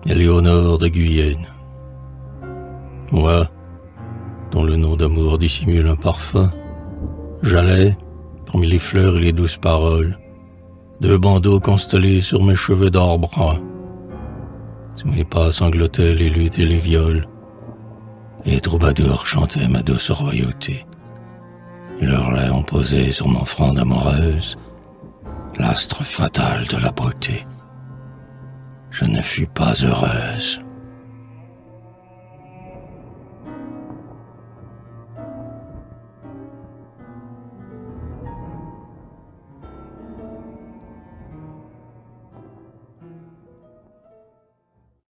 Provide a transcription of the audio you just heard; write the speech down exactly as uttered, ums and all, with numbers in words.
Éléonore de Guyenne. Moi, dont le nom d'amour dissimule un parfum, j'allais, parmi les fleurs et les douces paroles, deux bandeaux constellés sur mes cheveux d'or brun. Sous mes pas sanglotaient les luttes et les viols. Les troubadours chantaient ma douce royauté. Et leurs lait ont posé sur mon front d'amoureuse l'astre fatal de la beauté. Je ne fus pas heureuse.